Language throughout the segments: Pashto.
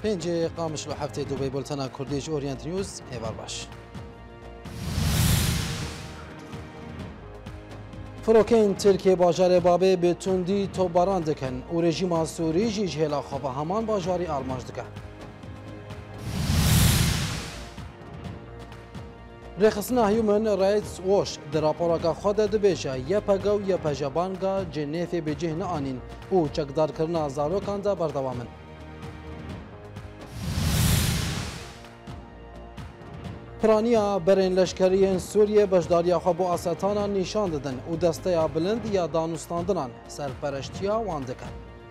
پنج قامش لو هفته دوبی بولتنا کردیج اورینت نیوز هیوار باش. فروکین ترکیه باجار بابه به تندی توباران دکن و رژیم سوری جیج هلا خواب همان باجاری آلمانج دکن. رخصنا هیومن رایتس ووش در راپورا خود دبیجه یا پگاو یا پجابانگا جنیف به جهن آنین او چکدار کرنا زاروکان دا بردوامن. پرانیا برین لشکریین سوریه بجداریا خواب و آساتانا نشان دادن و دسته بلند یا دانستاندنان سرپرشتیا وان دکن.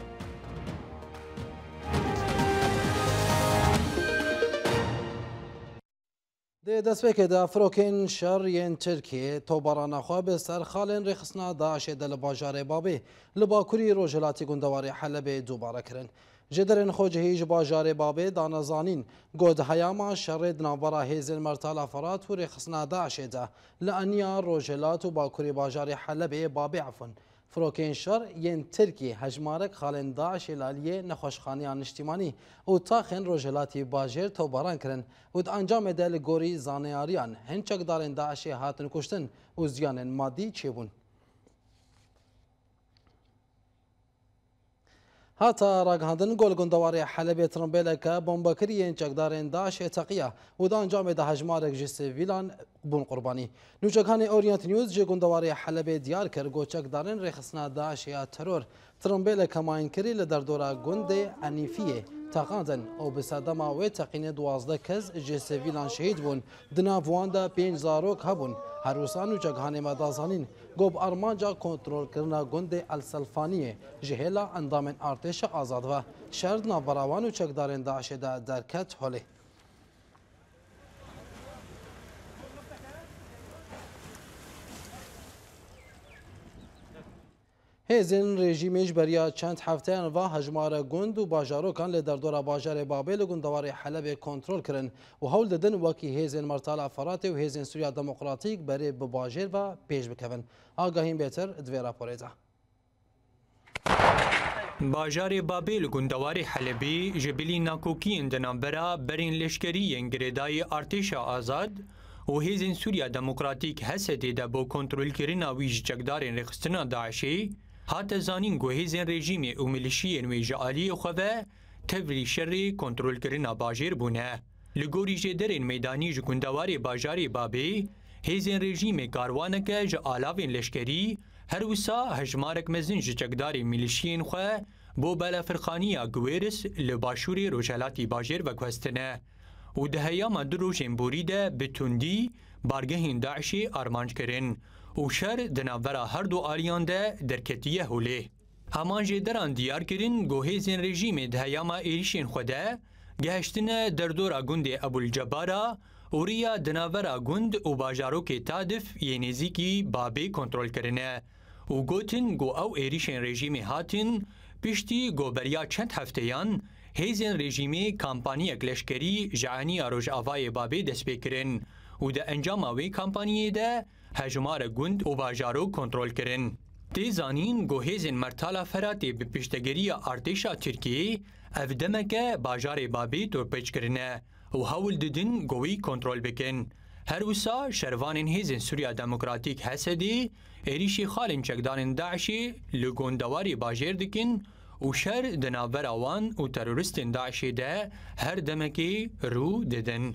دەستپێکێ دا فرۆکێن شەڕیên ترکیê تۆبارana xwe bi ser xalên rêxistina Daişê de li bajarê Babê li Bakurî Rojhilatî Gundewarê Helebê dubare kirin. Ji derên xwecihî ji bajarê Babê danezanîn got heyama şerê di navbera hêzên Mertala Ferat û rêxistina Daişê de li eniya Rojhilat û Bakurî bajarê Helebê Babê efin. Firokên şer yên Tirkiyê hejmarek xalên Daişê laliyê nexweşxaneyan niştîmanî û taxên Rojhilatî bajêr towbaran kirin û di encamê de li gorî zaneyariyan hin çekdarên Daişê hatin kuştin û ziyanên maddî çêbûn. Hata ragihandin gol gundewarê Helebê tirimbêleke bombakiriyên çekdarên Daişê teqiya û di encamê de hejmarek ji sivîlan bûn qurbanî. Nûçekhanê Orient News ji gundewarê Helebê diyar kir got çekdarên rêxistina Daişê ya teror tirimbêleke mayînkirî li derdora gundê Enîfiyê teqandin û bi sedema wê teqînê 12 kes ji sivîlan şehîd bûn. Di nav wan de 5 zarok hebûn. Herwisa nûçekhanê me dazanîn gob armanca kontrolkirina gundê Elselfaniyê ji hêla endamên artêşa azad ve şer di navbera wan û çekdarên Daişê de derket holê. Hêzên rejîmê ji beriya çend hefteyan ve hejmara gund û bajarokan li derdora bajarê Babê li gundewarê Helebê kontrol kirin û hewl didin wekî hêzên Mertala Feratê û hêzên Sûriya Demokratîk berê bi bajêr ve pêş bikevin. Agahîn bêtir di vê raporê de. Bajarê Babê li gundewarê Helebê ji bilî nakokiyên di navbera berên leşkeriyên girêdayî artêşa azad û hêzên Sûriya Demokratîk Hesedê de bo kontrolkirina wî ji çekdarên rêxistina Daişê hate zanîn ku hêzên rejîmê û milîşiyên wê ji aliyê xwe ve tevlî şerê kontrolkirina bajêr bûne. Li gorî jêderên meydanî ji gundewarê bajarê Babê hêzên rejîmê karwaneke ji alavên leşkerî her wisa hejmarek mezin ji çekdarên milîşiyên xwe bo belafirxaniya Gwêris li başûrê Rojhilatî bajêr veguhestine û di heyama du rojên borî de bi tundî bargehên Daişê armanc kirin û şer di navbera her du aliyan de derketiye holê. Heman jêderan diyar kirin ku hêzên rejîmê di heyama êrişên xwe de gihiştine derdora gundê Ebulcebara û rêya di navbera gund û bajarokê Tadif yê nêzîkî Babê kontrol kirine û gotin ku ew êrişên rejîmê hatin piştî goberiya çend hefteyan hêzên rejîmê kampanyek leşkerî ji eniya Rojavayê Babê dest pê kirin û di encama wê kampanyê de hejmarek gund û bajarok kontrol kirin. Tê zanîn ku hêzên Mertala Feratê bi piştegiriya artêşa Tirkiyê ev demeke bajarê Babê torpêç kirine û hewl didin ku wî kontrol bikin. Her wisa şervanên hêzên Sûriya Demokratîk Hesedê êrişî xalên çekdarên Daişê li gundewarê bajêr dikin û şer di navbera wan û teroristên Daişê de her demekê rû didin.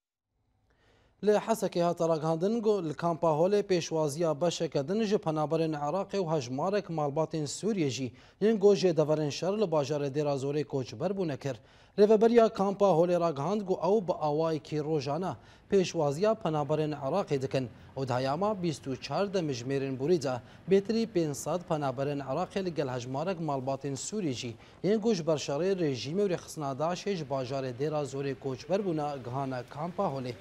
Li Hesekê hata ragihandin li kampa holê pêşwaziya beşeke din ji penaberên Iraqê û hejmarek malbatên Sûriyê jî yên got jêdeverên şer li bajarê Dêra Zorê koçber bûne kir. Rêveberiya kampa holê ragihand ku ew bi awayekî rojane pêşwaziya penaberên Iraqê dikin û di heyama 24 de mijmêrên borî de bêtirî 500 penaberên Iraqê li gel hejmarek malbatên Sûrî jî yên got ji ber şerê rejîmê û rêxistina Daişê ji bajarê Dêra Zorê koçber bûne gihane kampa holê.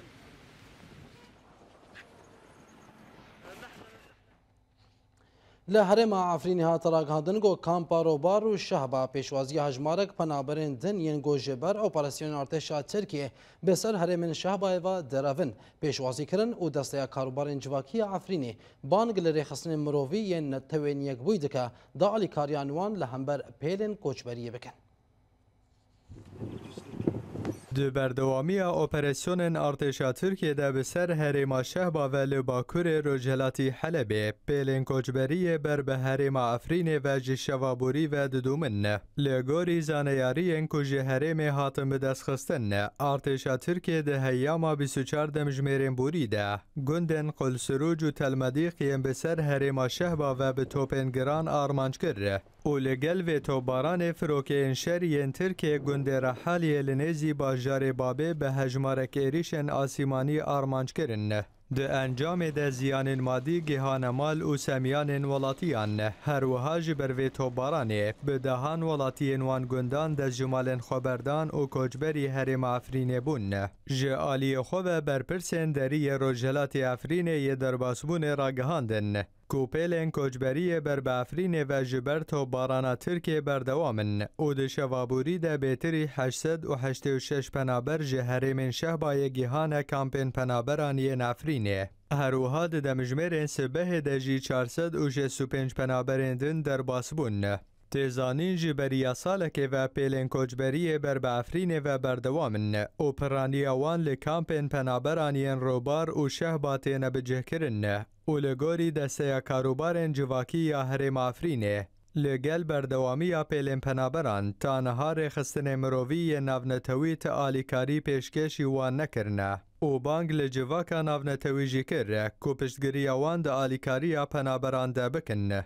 Li herêma Efrînê hat ragihandin ku kampa Robar û Şehba pêşwaziya hejmarek penaberên din yên got ji ber operasyonên artêşa Tirkiyê bi ser herêmên Şehbayê ve derevin pêşwazî kirin û desteya karûbarên civakiya Efrînê bang li rêxistinên mirovî yên netewên yekbûyî dike da alîkariya wan li hember pêlên koçberiyê bikin. دو بردوامی اپراسیون ارتشا ترکیه ده بسر هریما شهبا و لباکور روجلاتی حلبه پیلین کوچبری بر به هریما افرین و جشوابوری و ددومن لگوری زانیاری انکوژ هریم هاتم بدستخستن ارتشا ترکیه ده هیاما 24 دمجمیرین بوری ده گندن قل سروج و تلمدیقی بسر هریما شهبا و به توپنگران آرمانج کرده و لگل و توباران فروکین شرین ترکیه گند رحالی لنزی باجار بابه به هجمارک ایریشن آسیمانی آرمانج کرن. ده انجام ده زیان مادی گهان مال و سمیان ولاتیان هر وهاج بر و توبارانه به دهان ولاتین وان گندان ده جمال خبردان و کوچبری هرم افرین بون. جعالی خوب برپرسن دری روجلات افرین ی درباسبون راگهاندن. کوپلن کوچبری بر بافرین و جبرت و بارانا ترکیه بردوامن او ده شوابوری ده بهتری 886 پنابر جهره من شهبای گیهان کامپین پنابرانی نفرینه هروها ده دمجمرین سبه ده جی 465 پنابرندن در باسبون تیزانین جبریا سالکه و پیلن کوچبری بر بافرین و بردوامن او پرانی وان لکامپین پنابرانین روبار و شهباتین بجه کرن و لگوری دسته کاروبارن جواکی یا هرم افرینه لگل بردوامی پیلن پنابران تا نهار خستن مروی ناونتوی آلیکاری پیشکشی وان نکرنه او بانگ لجواکا ناونتوی جی کره کو پشتگیری وان ده آلیکاری پنابران ده بکن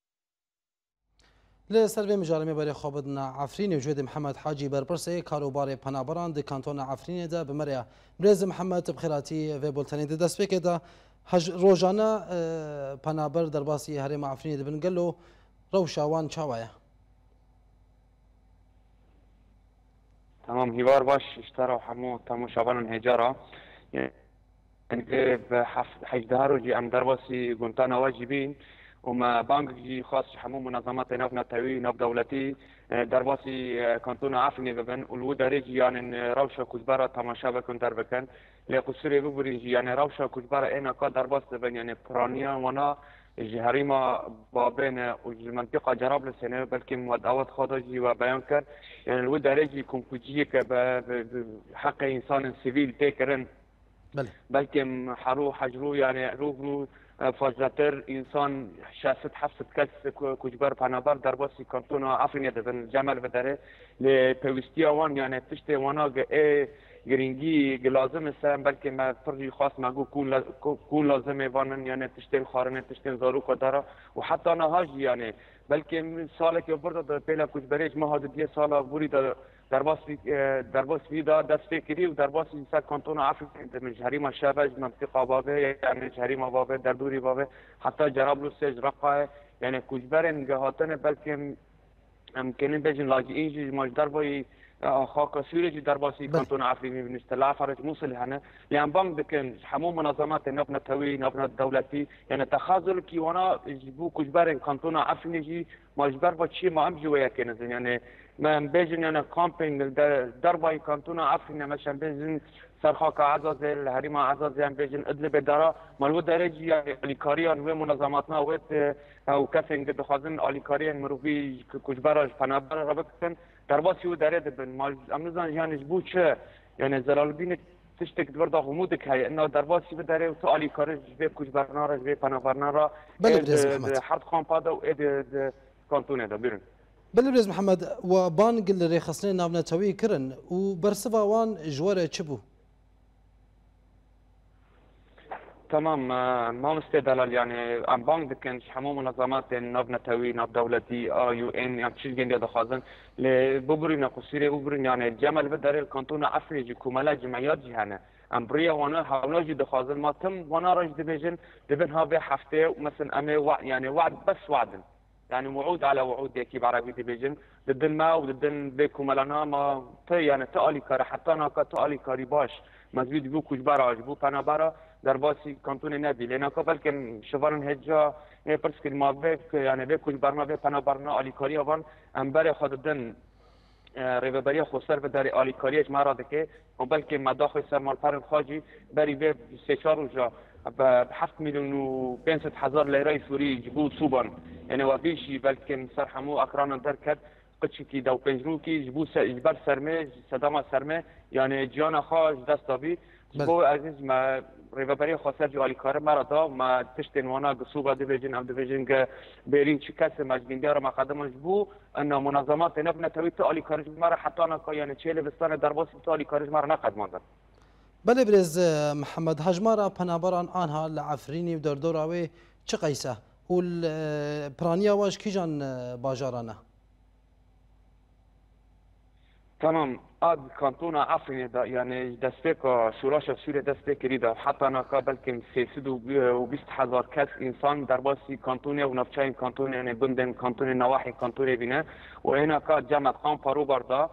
لسر مجارمه برای خوابدنا عفرین وجود محمد حاجی برپرسه کاروبار پنابران ده کانتون عفرین ده بمریا برز محمد بخیراتی و بولتنی ده دست بکه ده روزانه پنابر در باسی هرم عفرین ده بنگلو روشاوان چاوایا تمام هیوار باش اشتروا حمو تمو شابان هجارة يعني به 18 روجي ام درباسي قنطانا واجبين وما بانك جي خاص حمو منظمات نبنا توي نب دولتي درباسي كانتون عفني ببن والودا ريجي يعني روشة كزبرة تماشا بكن دربكن لقصري ببريجي يعني روشة كزبرة انا كا درباس ببن يعني برانيا وانا جهريما بابين والمنطقة جراب لسنة بلكي مودعوات خاضجي وبيان كر يعني الودا ريجي كونكوجيك بحق انسان سيفيل تيكرن بلكي حرو حجرو يعني روبرو فازلاتر انسان شاست حفظ کس کجبر پنابر در باسی کانتون عفرین دادن جمل بداره لپویستی وان یعنی پشت وانا گرینگی لازم است بلکه ما فرجی خاص مگو کون لازمه وانن یعنی پشت خارنه پشت زارو کدارا و حتی نهاج یعنی بلکه سال که برد پیلا کجبریج ما هاد دیه سال بوری در باس ویدا دست فکری و در باس اینسا کانتون عفرین من جهریم شبج منطقه بابه یعنی جهریم بابه در دوری بابه حتی جرابلو سج رقاه یعنی کجبرن گهاتن بلکه امکنه بجن لاجئین ماج در بای خاک سوریج در باسی کانتون عفرین بنشت لا فرج موصل هنا لان بانك دكن حمو منظمات نبنا توي نبنا دولتي يعني تخاذل كي وانا جبو كجبرن كانتون عفرين جي مجبر بشي ما امجي ويا كنزن يعني ما بيجن يعني كامبينج درباي كانتون عفرين مثلا بيجن سرخاك عزازل هريما عزازل بيجن ادلب دارا مالو درجي يعني اليكاريان ومنظماتنا ويت او كافين قد خازن اليكاريان مروفي كجبراج فنابر ربكن درباسي وداره دبن مال امنزان يعني جبو چه يعني زلالبين تشتك دور دا غمودك هي انه درباسي بداره تو اليكارج به كجبرنا به فنابرنا را حرد خامبادا و كانتون ده بيرن بلبرز محمد وبانق اللي خصني نابنا توي كرن وبرسفا وان جواره تشبو تمام ما مستدلل يعني ام بانك دكن حمو منظمات نبنا توي نب دولتي يو ان يعني تشيل جندي دخازن لببرنا قصيره ببرنا يعني الجمل بدر الكانتون افريجي كمالا جمعيات جهنه ام بريا وانا حاولنا دخازن ما تم وانا رج ديفيجن دبنها بحفته مثلا امي يعني وعد بس وعد يعني وعود على وعود يكي بعربي ديفيجن ضد الماء وضد بيكم لنا ما يعني تالي كار حتى انا كتالي كاري باش مزيد بو كجبارا بو بنابرا در باسی کانتون نبی لینا قبل که شوارن هجا پرس که ما به يعني به کجبارنا به بنابرنا آلیکاری آوان انبر خوددن ریوبری خسر به در آلیکاریش مراد که بلکه مداخل سرمال پرن خاجی بری به 3-4 روزا ب 7,500,000 لیره سوری جبوت صوبان يعني وبيشي بلكن سرحمو اقرانا دركت قچکی دو پنجروکی جبو جبر سرمه صدام سرمه یعنی جان خواهش دست دابی جبو عزیز ما ریوبری خاصه جوالی کار مرا دا ما تشت نوانا قصوبة دبیجن ام دبیجن که بیرین چی کس مجبین دیار ما خدمه جبو ان منظمات نبنا توی تو آلی کارج مرا حتی نکا یعنی چهل بستان درباسی تو آلی کارج مرا نقد ماندن. بله برز محمد هجمارا پنابران آنها لعفرینی و دردوراوی چه قیسه و پرانیا واش کیجان باجارانه تمام آد کانتون عفرین دا یعنی دسته که شوراش سوریه دسته کریده حتی نکا بلکه 320,000 کس انسان در باسی کانتون و نفچه کانتون یعنی بندن کانتون نواحی کانتون بینه و اینا که جمع خان پارو برده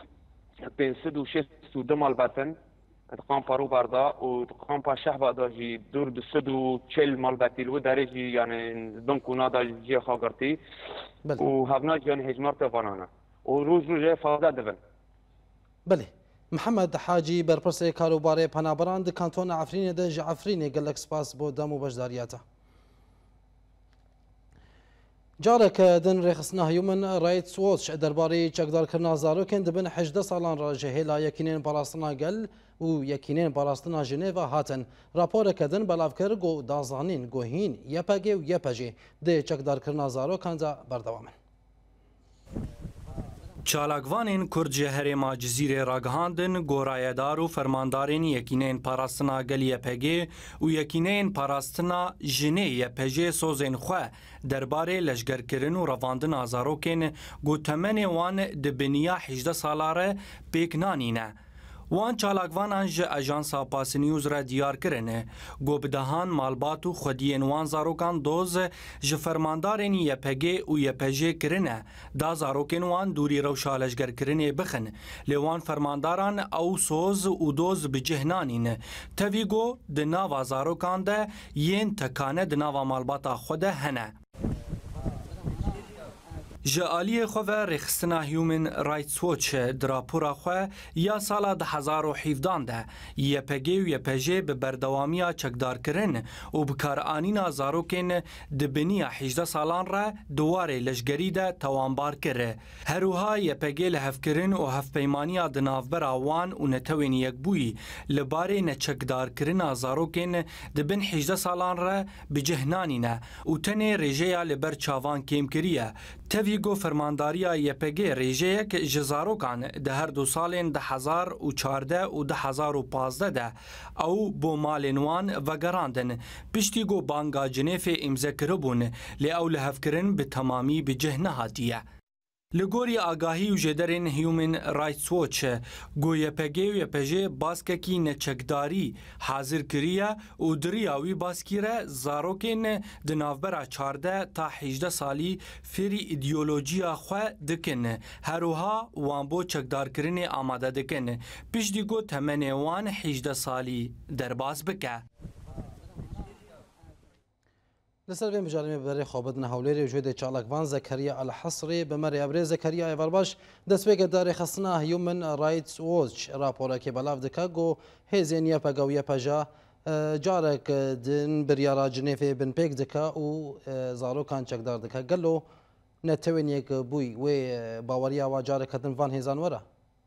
562 مال بطن قام پارو بردا و قام پا شهبا دا جی دور 240 مال بطیل و داره جی یعنی دنکونا دا جی خاگرتی و هفنا جی یعنی هجمار تفانانه و روز روزه فاده دبن. بله محمد حاجی برپرسه کاروباره پنابران د کانتون عفرین ده جی عفرین گلک سپاس بو دم و بجداریاته. جارك دن رخصنا هيومن رايتس ووتش درباري چقدار كرنا زاروكن دبن 18 سالان راجه لا يكينين باراستنا قل و يكينين باراستنا جنيفا هاتن راپور كدن بلافكر گو دازانين گوهين يپگي و يپجي ده چقدار كرنا زاروكن دا بردوامن. چالاکوانین کرد هرما جزیره راگهاندن گورایدار و فرماندارین یکینین پاراستنا گل یپگی و یکینین پاراستنا جنه یپگی سوزین خواه درباره لشگرکرین و رواندن آزاروکین گو تمن وان دبنیا 18 سالاره پیکنانینه. وان چالاکوانان جه اجانسا پاس نیوز را دیار کرنه گو بدهان مالبات و خودین وان زاروکان دوز جه فرماندارین یپگی و یپجی کرنه دا زاروکین وان دوری روشالشگر کرنه بخن لیوان فرمانداران او سوز و دوز بجهنانین تاوی گو دناوا زاروکان ده ین تکانه دناوا مالباتا خوده هنه. جالی خواه رخصنا هیومن رایتس ووچ دراپورا خواه یا سالا 2017 ده یپگی و یپجی به بردوامیا چکدار کرن و بکار آنینا زاروکن دبنیا 18 سالان را دواره لشگری ده توانبار کره. هروها یپگی لحف کرن و هف پیمانیا دنافبر آوان و نتوین یک بوی لباره نچکدار کرن زاروکن دبن 18 سالان را بجهنانی نه و تنه رجیا لبر چاوان کم کریه. تاویگو فرمانداریا یپگی ریجه که جزاروکان ده هر دو سالین 2014 و 2015 ده او بو مالنوان و گراندن پشتیگو بانگا جنیف امزه کربون لی او لحف کرن به تمامی به جهنه هاتیه. لگوری آگاهی و جدرین هیومن رایتس ووچ گو یپگی و یپجی باسککی نچکداری حاضر کریه و دریاوی باسکیره زاروکین دنافبرا 14 تا 18 سالی فری ایدئولوژیا خواه دکن هروها وان بو چکدار کرنی آماده دکن پیش دیگو تمنی وان 18 سالی درباز بکه. لسر بين بجانب بري خوابدنا هوليري وجود چالاکوان زكريا الحصري بمري ابري زكريا ايفرباش دسبيك داري خصنا هيومن رايتس ووتش رابورا كي بلاف دكاغو هيزين ياباغو ياباجا جارك دن بريارا جنيفي بن بيك دكا و زارو كان چكدار دكا قالو نتوين يك بوي وي باوريا وجارك دن فان هيزان ورا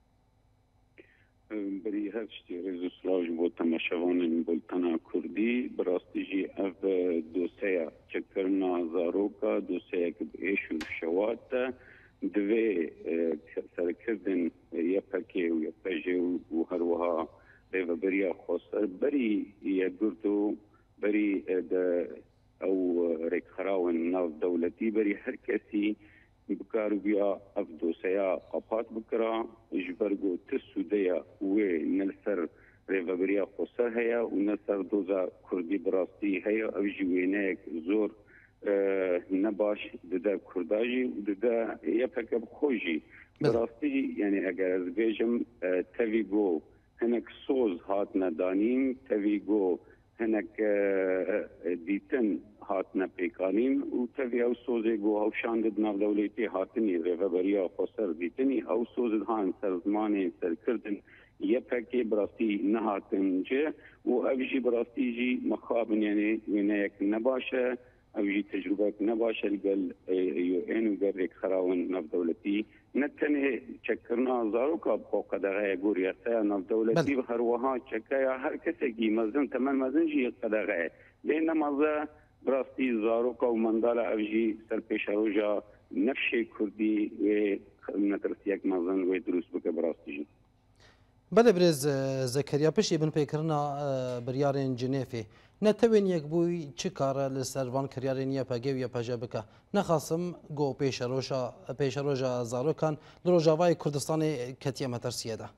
بری هفشتی رزو سلاج بود تماشاوان بولتنا کردی براستی جی اف دوسیا چکرنا زاروکا دوسیا که ایشو شوات دوی سرکردن یپکی و یپجی و هروها ریو بریا خواستر بری یگرتو بری او ریکخراون ناف دولتی بری هر کسی بکارو بیا اف دوسیا قپات بکرا جبرگو تسودیا و نلسر ریوبریا خسر هیا و نلسر دوزا کردی براستی هیا او جوینه زور نباش ددا کرداجی و ددا یپک بخوجی براستی یعنی اگر از بیجم تاویگو هنک سوز هات ندانیم تاویگو هنک دیتن هاتنا پیکانین و تاوی او سوزه گو او شاندد ناو دولتی هاتنی ریوبریا خسر دیتنی او سوزد هان سرزمان سرکردن یپکی براستی نهاتن جه و اوشی براستی جی مخابن یعنی وینه یک نباشه اوجی تجربه نباشه لگل یو اینو گرک خراون نف دولتی نتنه چکرنا زاروکا با قدغه گوریسه نف دولتی و هر وها چکایا هر کسی کی مزن تمن مزن جی قدغه بین مزه براستی زاروکا و مندال اوجی سر پیش روجا نفشی کردی و نترسیک مزن و دروس بکه براستی جی. بله برز زکریا پشی بن پیکرنا بریارین جنیفی نتوین یک بوی چی کار لسروان کریارین یا پگیو یا پجا بکه نخواستم گو پیش روژا زاروکان لروجاوای کردستان کتیه مترسیه ده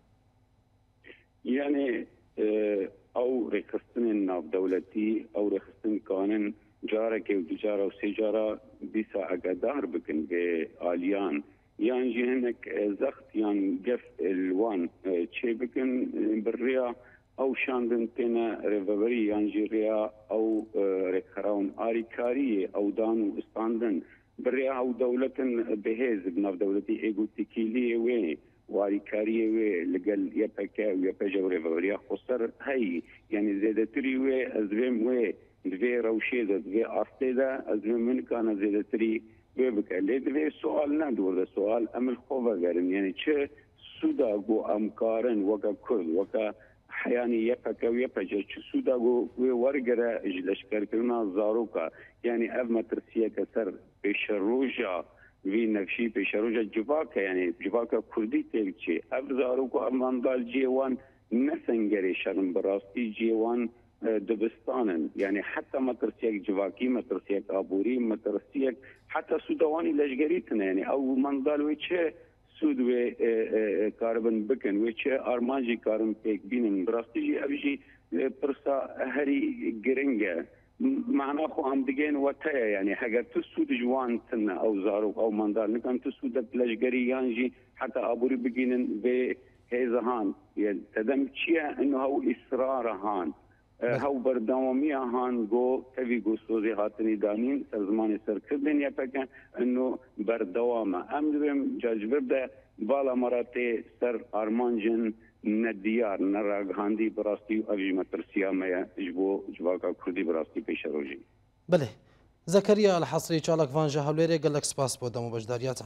یعنی او رخصتن ناف دولتی او رخصتن کانن جاره که و جاره و سی جاره بیسا اگدار بکن به آلیان یان جهنک زخت یان گف الوان چه بکن بریا او شاندن تینا ریوبری یان جریا او رخراون آریکاری او دانو استاندن بریا او دولتن بهز بناف دولتی ایگو تکیلی وی واريكاريه وي لقل يبكا ويبجا وريفوريا خسر هاي يعني زيادتري وي ازبيم وي دوي روشيدا دوي ارتيدا ازبيم من كان زيادتري وي بكا لي دوي سؤال ندور ده سؤال امل خوفا غيرن يعني چه سودا جو امكارن وكا كل وكا حياني يبكا ويبجا چه سودا جو وي ورغرا اجلشكر كرنا زاروكا يعني اف مترسيه كسر بشروجا وی نفشی پیش روز جواکه یعنی جواکه کردی تلچه ابزارو کو اماندال جیوان نسنگری شرم براستی جیوان دبستانن یعنی حتی مترسیک جواکی مترسیک آبوری مترسیک حتی سودوانی لشگریتن یعنی او ماندال وی چه سود وی کاربن بکن وی چه آرمانجی کارم پیک بینن براستی جی ابجی پرسا هری گرنگه معنا خو هم دگين وتايا يعني حاجه تسود جوان سنه او زارو او مندار نكن تسود بلجري يانجي حتى ابوري بجينن به هيزهان يعني تدم تشيا انه هو اصرار هان هو بردوامي هان جو تبي جو سوزي هاتني دانين زمان سركدن يا فكان انه بردوامه امرم جاجبرده بالا مراتي سر ارمانجن ندیار نراغاندی براستی اوی مترسیا میا جبو جواکا کردی براستی پیش روزی. بله. زكريا الحصري چالك فان جهوليري قالك سپاس بو دمو بجدارياتا.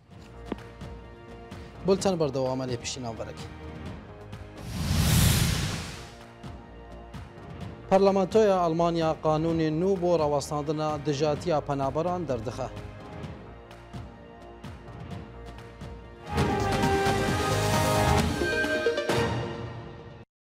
بولتن بردوام علي بشينا بركي. پارلمانتويا ألمانيا قانون نو بو رواستاندنا دجاتيا پنابران دردخه.